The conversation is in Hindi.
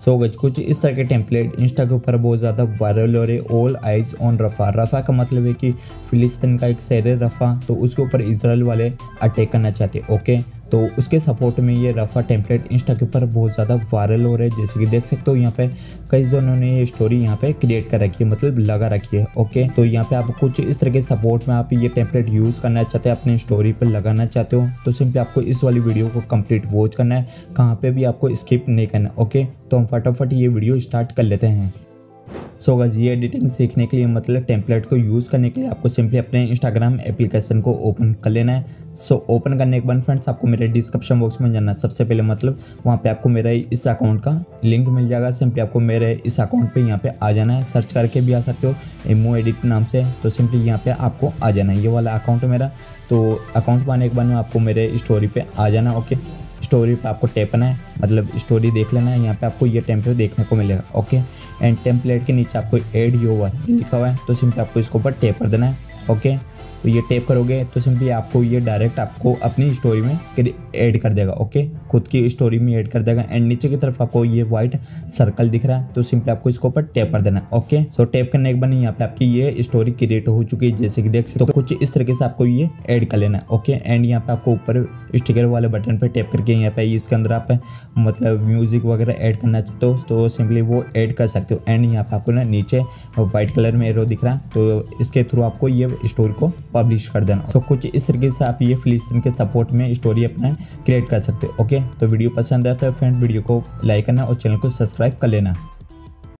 सो गाइस कुछ इस तरह के टेम्पलेट इंस्टा के ऊपर बहुत ज़्यादा वायरल हो रहे। All eyes on Rafah. Rafah का मतलब है कि फिलिस्तीन का एक शहर है रफ़ा, तो उसके ऊपर इजराइल वाले अटैक करना चाहते। ओके, तो उसके सपोर्ट में ये रफ़ा टेम्पलेट इंस्टा के ऊपर बहुत ज़्यादा वायरल हो रहा है। जैसे कि देख सकते हो यहाँ पे कई जनों ने ये स्टोरी यहाँ पे क्रिएट कर रखी है, मतलब लगा रखी है। ओके, तो यहाँ पे आप कुछ इस तरह के सपोर्ट में आप ये टेम्पलेट यूज़ करना चाहते हैं, अपनी स्टोरी पर लगाना चाहते हो, तो सिंपली आपको इस वाली वीडियो को कंप्लीट वॉच करना है, कहाँ पे भी आपको स्किप नहीं करना। ओके, तो हम फटाफट ये वीडियो स्टार्ट कर लेते हैं। सो गाइस ये एडिटिंग सीखने के लिए, मतलब टेम्पलेट को यूज़ करने के लिए आपको सिंपली अपने इंस्टाग्राम एप्लीकेशन को ओपन कर लेना है। सो ओपन करने के बाद फ्रेंड्स आपको मेरे डिस्क्रिप्शन बॉक्स में जाना है। सबसे पहले मतलब वहाँ पे आपको मेरा इस अकाउंट का लिंक मिल जाएगा। सिंपली आपको मेरे इस अकाउंट पे यहाँ पे आ जाना है, सर्च करके भी आ सकते हो इमो एडिट नाम से। तो सिंपली यहाँ पे आपको आ जाना है, ये वाला अकाउंट है मेरा। तो अकाउंट में आने के बाद में आपको मेरे स्टोरी पे आ जाना। ओके, स्टोरी पे आपको टैप करना है, मतलब स्टोरी देख लेना है। यहाँ पे आपको ये टेम्पलेट देखने को मिलेगा। ओके, एंड टेम्पलेट के नीचे आपको ऐड योर लिखा हुआ है, तो सिंपली आपको इसके ऊपर टैप कर देना है। ओके, तो ये टैप करोगे तो सिंपली आपको ये डायरेक्ट आपको अपनी स्टोरी में ऐड कर देगा। ओके, खुद की स्टोरी में ऐड कर देगा। एंड नीचे की तरफ आपको ये वाइट सर्कल दिख रहा है, तो सिंपली आपको इसके ऊपर टैप कर देना है। ओके, सो टैप करने के बाद यहाँ पे आपकी ये स्टोरी क्रिएट हो चुकी है, जैसे कि देख सकते हो। तो कुछ इस तरीके से आपको ये ऐड कर लेना है। ओके, एंड यहाँ पे आपको ऊपर स्टिकर वाले बटन पे टैप करके यहाँ पे इसके अंदर आप मतलब म्यूजिक वगैरह ऐड करना चाहते हो तो सिंपली वो ऐड कर सकते हो। एंड यहाँ पे आपको ना नीचे व्हाइट कलर में एरो दिख रहा है, तो इसके थ्रू आपको ये स्टोरी को पब्लिश कर देना। सो कुछ इस तरीके से आप ये फिलिस्तीन के सपोर्ट में स्टोरी अपना क्रिएट कर सकते हो। ओके, तो वीडियो पसंद आया तो फ्रेंड वीडियो को लाइक करना और चैनल को सब्सक्राइब कर लेना।